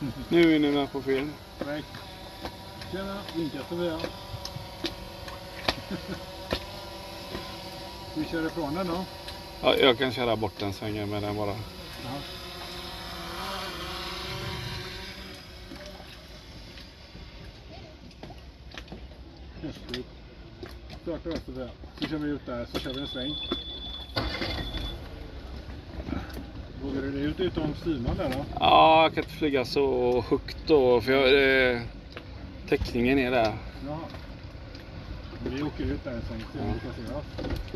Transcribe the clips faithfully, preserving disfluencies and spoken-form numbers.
Nu är ni med på film. Nej. Tjena, vinka Sofia. Vi kör ifrån den då. Ja, jag kan köra bort den svängen med den bara. Ja. Häftigt. Starta då Sofia. Så kör vi ut där, så kör vi en sväng. Vågar du ut utom synen där då? Ja, jag kan inte flyga så högt då, för jag, eh, täckningen är där. Ja. Vi åker ut där en sväng, så vi ska se oss.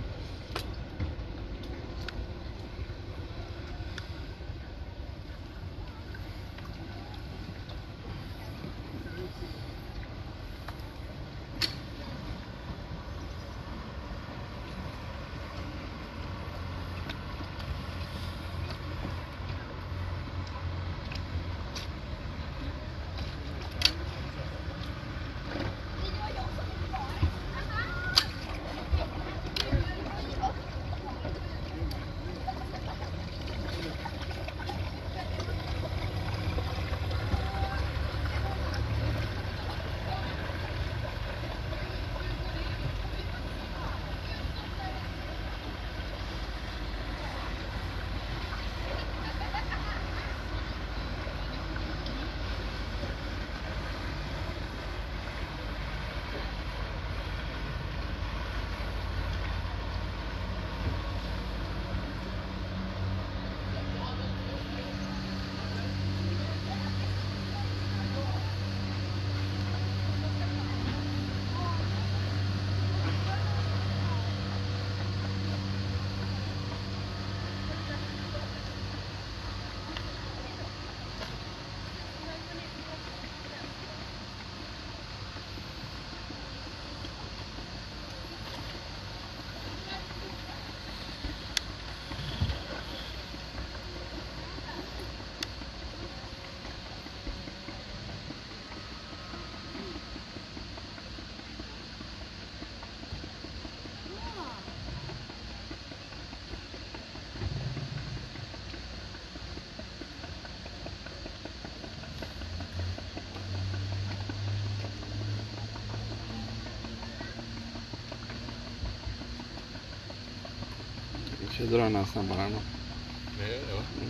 Jag drar den här snabbare än då. Nej, ja. Mm.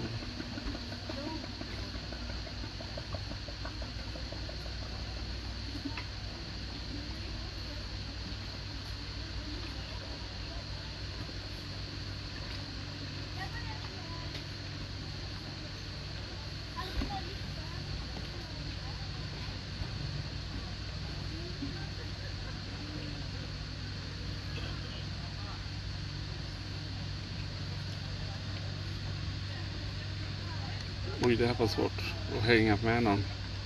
Oj, det här var svårt att hänga med någon.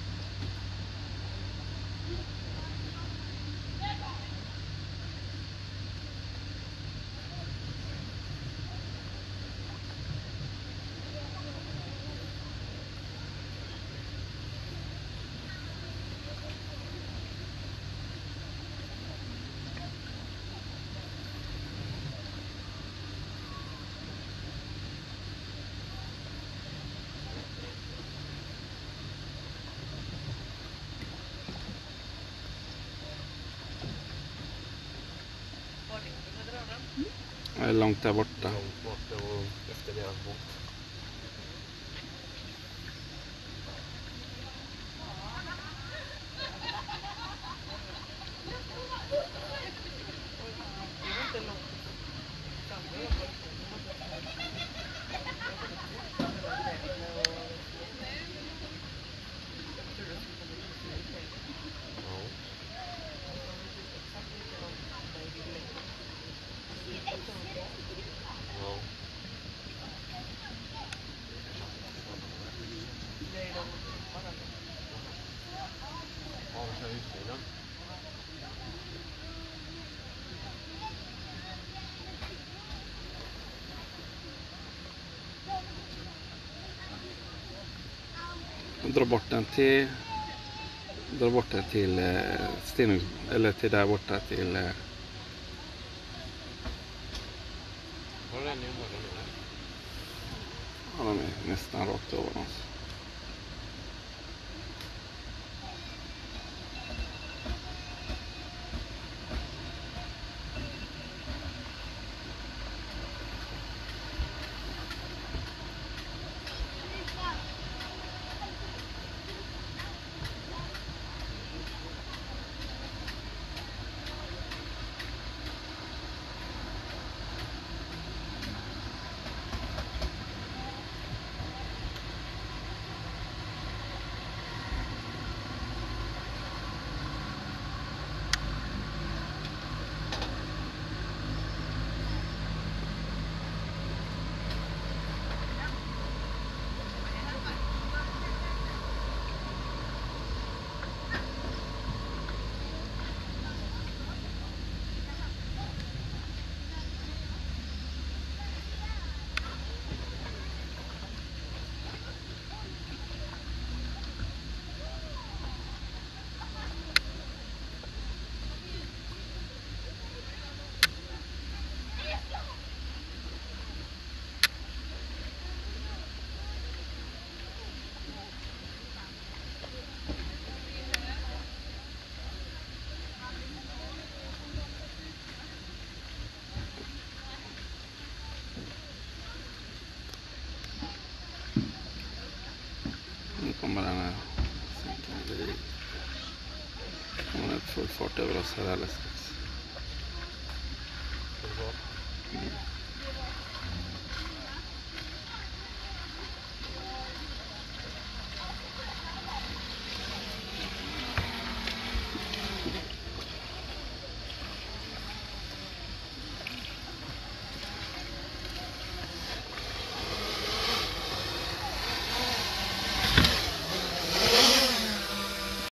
Jag är långt där borta. Långt borta och efter deras båt. Dra bort den till dra bort den till eh, Stenung, eller till där borta till eh, Var är den i morgon nu? ja, de är nästan rakt över oss. kommer den här. Sen kan vi... kommer den full fart över oss här alldeles.